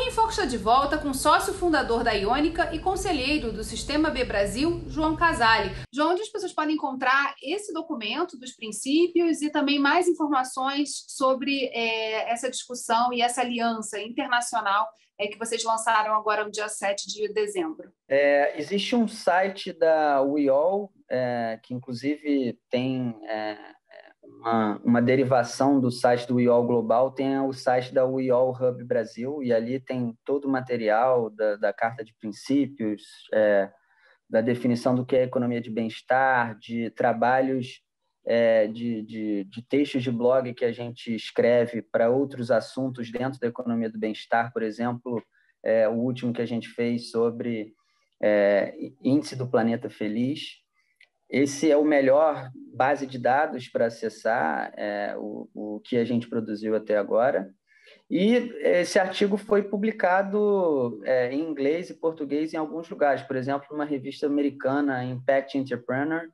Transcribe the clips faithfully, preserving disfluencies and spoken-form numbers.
Em Foco está de volta com sócio fundador da Iônica e conselheiro do Sistema B Brasil, João Casale. João, onde as pessoas podem encontrar esse documento dos princípios e também mais informações sobre é, essa discussão e essa aliança internacional é, que vocês lançaram agora no dia sete de dezembro? É, existe um site da U I O L, é, que inclusive tem é, uma, uma derivação do site do U I O L Global, tem o site da U I O L Hub Brasil, e ali tem todo o material da, da Carta de Princípios, é, da definição do que é economia de bem-estar, de trabalhos, é, de, de, de textos de blog que a gente escreve para outros assuntos dentro da economia do bem-estar, por exemplo, é, o último que a gente fez sobre é, Índice do Planeta Feliz. Esse é o melhor base de dados para acessar é, o, o que a gente produziu até agora. E esse artigo foi publicado é, em inglês e português em alguns lugares, por exemplo, numa revista americana, Impact Entrepreneur,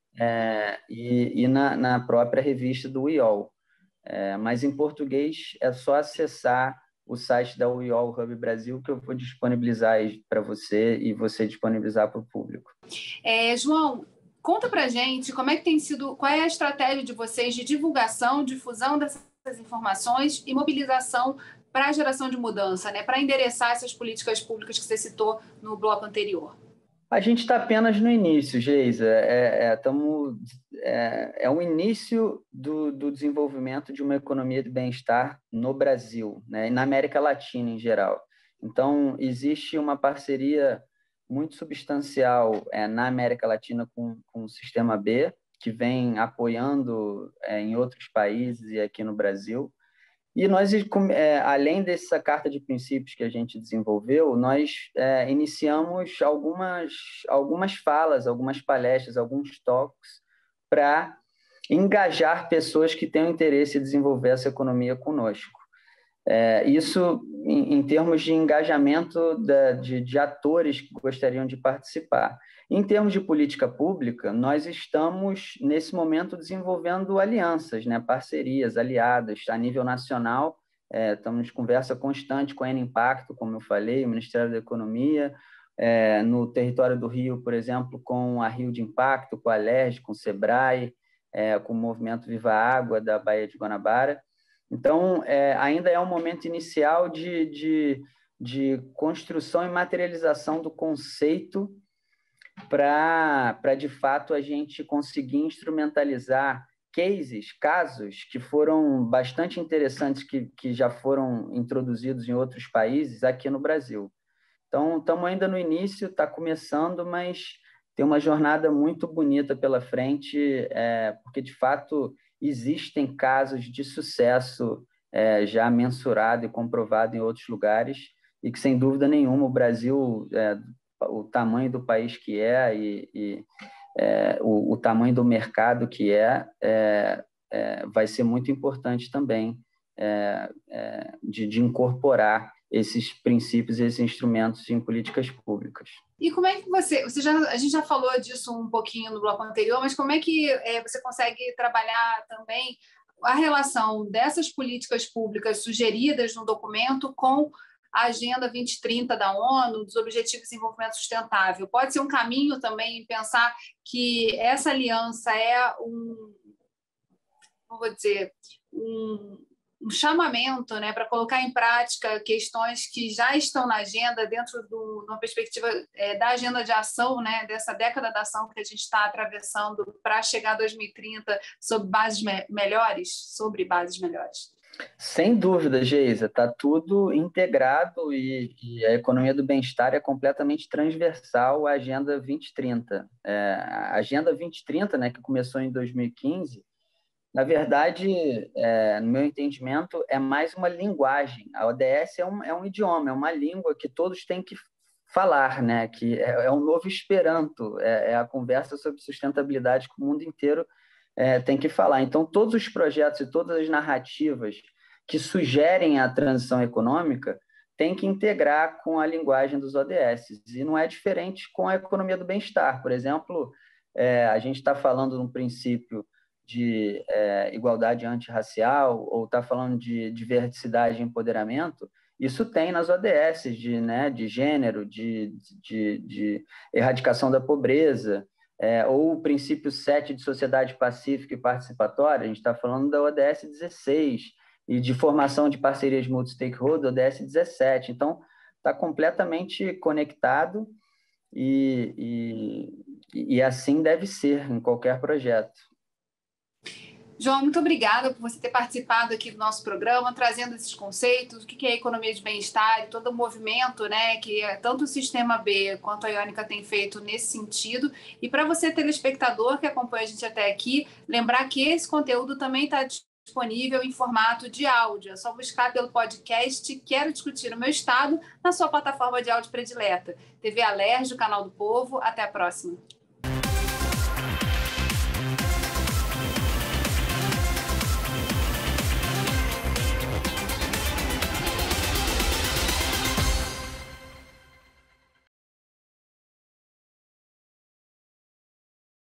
é, e, e na, na própria revista do U I O L. É, mas em português é só acessar o site da U I O L Hub Brasil, que eu vou disponibilizar aí para você e você disponibilizar para o público. É, João, conta para a gente como é que tem sido, qual é a estratégia de vocês de divulgação, difusão dessas informações e mobilização para a geração de mudança, né? Para endereçar essas políticas públicas que você citou no bloco anterior. A gente está apenas no início, Geisa. É, é, tamo, é, é o início do, do desenvolvimento de uma economia de bem-estar no Brasil, né? E na América Latina em geral. Então, existe uma parceria muito substancial é, na América Latina com, com o Sistema B, que vem apoiando é, em outros países e aqui no Brasil. E nós, é, além dessa carta de princípios que a gente desenvolveu, nós é, iniciamos algumas, algumas falas, algumas palestras, alguns talks para engajar pessoas que têm interesse em desenvolver essa economia conosco. É, isso em, em termos de engajamento da, de, de atores que gostariam de participar. Em termos de política pública, nós estamos, nesse momento, desenvolvendo alianças, né, parcerias, aliadas a nível nacional. É, estamos em conversa constante com a N Impacto, como eu falei, o Ministério da Economia, é, no território do Rio, por exemplo, com a Rio de Impacto, com a Alerj, com o Sebrae, é, com o Movimento Viva Água da Baía de Guanabara. Então, é, ainda é um momento inicial de, de, de construção e materialização do conceito para, de fato, a gente conseguir instrumentalizar cases, casos que foram bastante interessantes, que, que já foram introduzidos em outros países aqui no Brasil. Então, estamos ainda no início, está começando, mas tem uma jornada muito bonita pela frente, é, porque, de fato, existem casos de sucesso é, já mensurado e comprovado em outros lugares e que, sem dúvida nenhuma, o Brasil, é, o tamanho do país que é e, e é, o, o tamanho do mercado que é, é, é, vai ser muito importante também é, é, de, de incorporar esses princípios, esses instrumentos em políticas públicas. E como é que você, você já, a gente já falou disso um pouquinho no bloco anterior, mas como é que é, você consegue trabalhar também a relação dessas políticas públicas sugeridas no documento com a Agenda vinte trinta da ONU, dos Objetivos de Desenvolvimento Sustentável? Pode ser um caminho também pensar que essa aliança é um, como vou dizer, um um chamamento, né, para colocar em prática questões que já estão na agenda dentro de uma perspectiva é, da agenda de ação, né, dessa década da ação que a gente está atravessando para chegar a dois mil e trinta sobre bases me melhores, sobre bases melhores. Sem dúvida, Geisa, está tudo integrado e, e a economia do bem-estar é completamente transversal à Agenda vinte trinta. É, a Agenda vinte trinta, né, que começou em dois mil e quinze, na verdade, é, no meu entendimento, é mais uma linguagem. A O D S é um, é um idioma, é uma língua que todos têm que falar, né? Que é, é um novo Esperanto, é, é a conversa sobre sustentabilidade que o mundo inteiro é, tem que falar. Então, todos os projetos e todas as narrativas que sugerem a transição econômica têm que integrar com a linguagem dos O D S. E não é diferente com a economia do bem-estar. Por exemplo, é, a gente está falando no princípio de é, igualdade antirracial, ou está falando de diversidade e empoderamento, Isso tem nas O D S de, né, de gênero, de, de, de erradicação da pobreza, é, ou o princípio sete de sociedade pacífica e participatória, a gente está falando da O D S dezesseis, e de formação de parcerias multi-stakeholder, O D S dezessete. Então, está completamente conectado e, e, e assim deve ser em qualquer projeto. João, muito obrigada por você ter participado aqui do nosso programa, trazendo esses conceitos, o que é a economia de bem-estar e todo o movimento, né, que tanto o Sistema B quanto a Iônica tem feito nesse sentido. E para você, telespectador que acompanha a gente até aqui, lembrar que esse conteúdo também está disponível em formato de áudio. É só buscar pelo podcast Quero Discutir o Meu Estado na sua plataforma de áudio predileta. T V Alerj, o Canal do Povo. Até a próxima.